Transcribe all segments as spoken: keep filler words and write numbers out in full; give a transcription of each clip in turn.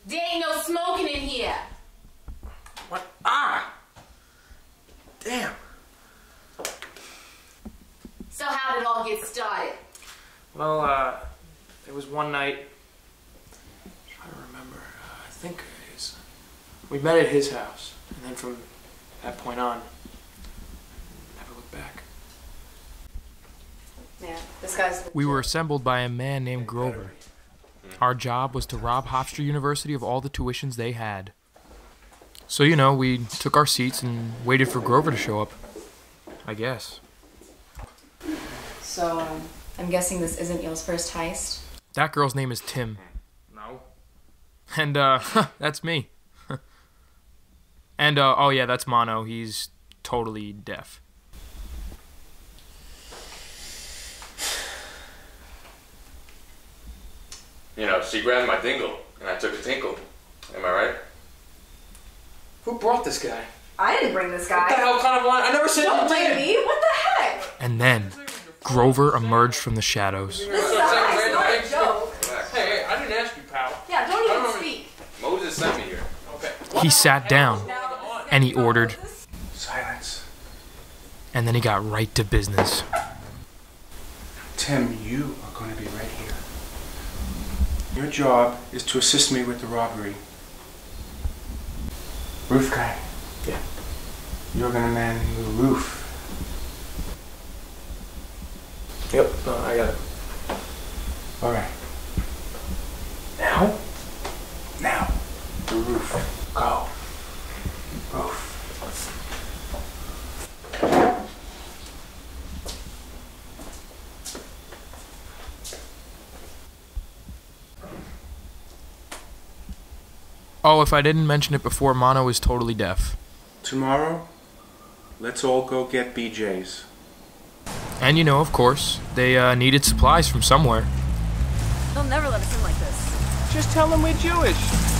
There ain't no smoking in here. What? Ah! Damn. So how did it all get started? Well, uh, there was one night, I'm trying to remember, uh, I think it is, we met at his house, and then from that point on, never looked back. Yeah, this guy's... We were assembled by a man named Grover. Our job was to rob Hofstra University of all the tuitions they had. So, you know, we took our seats and waited for Grover to show up, I guess. So, um, I'm guessing this isn't y'all's first heist? That girl's name is Tim. No. And, uh, that's me. And, uh, oh yeah, that's Mono. He's totally deaf. You know, she grabbed my dingle, and I took a tinkle. Am I right? Who brought this guy? I didn't bring this guy. What the hell kind of line? I never said you Don't blame did. me. What the heck? And then, Grover emerged from the shadows. This is not a joke. Hey, hey, I didn't ask you, pal. Yeah, don't even speak. Moses sent me here. Okay. He sat down, and he ordered, Silence. and then he got right to business. Tim, you are going to be right here. Your job is to assist me with the robbery. Roof guy. Yeah. You're going to man the roof. Yep, no, I got it. All right. Now? Now, the roof. Go. Roof. Oh, if I didn't mention it before, Mono is totally deaf. Tomorrow, let's all go get B Js. And you know, of course, they uh, needed supplies from somewhere. They'll never let us in like this. Just tell them we're Jewish.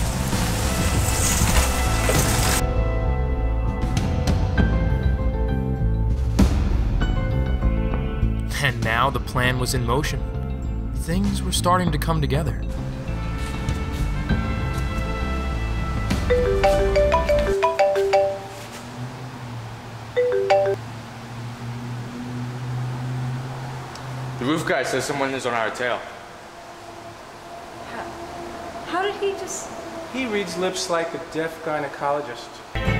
And now the plan was in motion. Things were starting to come together. The roof guy says someone is on our tail. How, how did he just... He reads lips like a deaf gynecologist.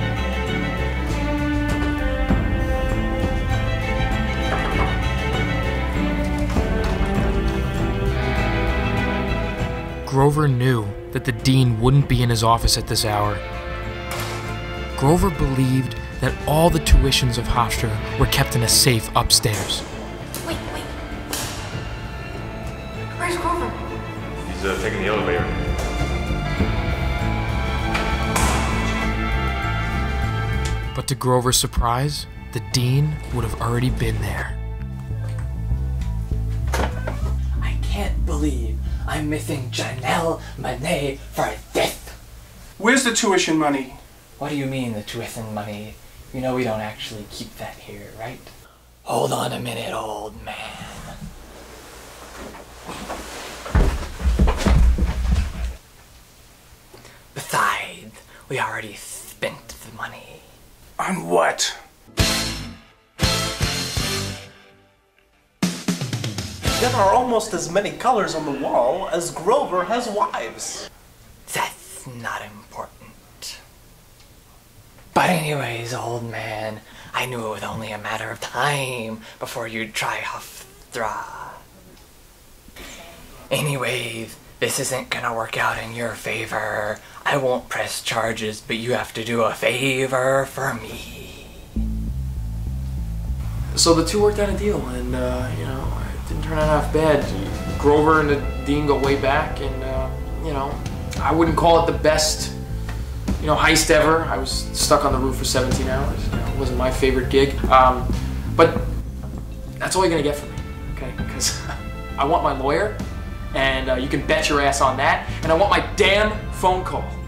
Grover knew that the dean wouldn't be in his office at this hour. Grover believed that all the tuitions of Hofstra were kept in a safe upstairs. Wait, wait. Where's Grover? He's uh, taking the elevator. But to Grover's surprise, the dean would have already been there. I can't believe I'm missing Janelle Monáe for this. Where's the tuition money? What do you mean, the tuition money? You know we don't actually keep that here, right? Hold on a minute, old man. Besides, we already spent the money. On what? There are almost as many colors on the wall as Grover has wives. That's not important. But anyways, old man, I knew it was only a matter of time before you'd try Hofstra. Anyways, this isn't gonna work out in your favor. I won't press charges, but you have to do a favor for me. So the two worked out a deal, and, uh, you know, it didn't turn out half bad. Grover and the dean go way back, and, uh, you know, I wouldn't call it the best, you know, heist ever. I was stuck on the roof for seventeen hours. You know, it wasn't my favorite gig. Um, but that's all you're gonna get from me, okay? Because I want my lawyer, and uh, you can bet your ass on that, and I want my damn phone call.